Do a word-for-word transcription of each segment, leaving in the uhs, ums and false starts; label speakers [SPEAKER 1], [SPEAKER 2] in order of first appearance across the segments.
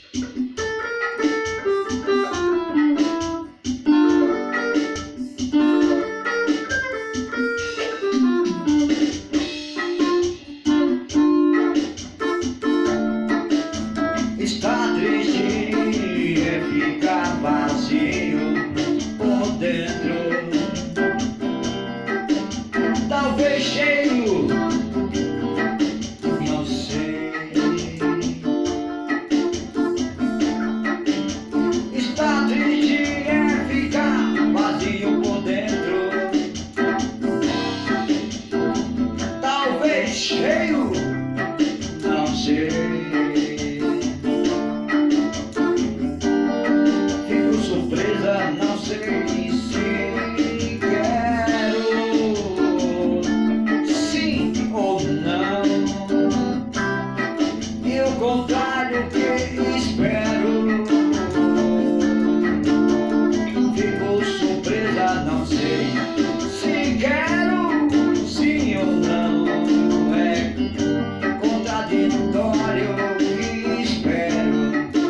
[SPEAKER 1] Está triste é ficar vazio por dentro, talvez cheio, não sei. Está triste é ficar vazio por dentro, talvez cheio, não sei. Não sei se quero sim ou não, e o contrário que espero. Fico surpresa, não sei se quero sim ou não, é contraditório que espero.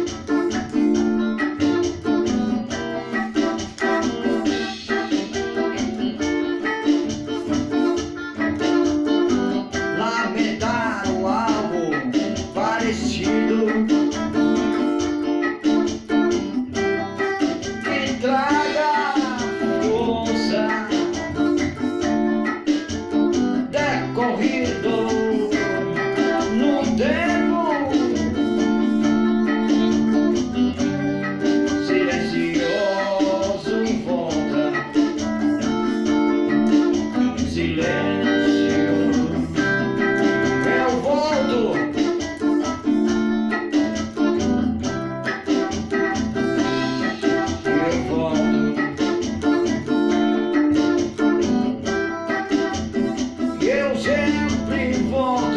[SPEAKER 1] Que traga força decorrido no tempo, silencioso em volta, silêncio, eu volto. Eu sempre vou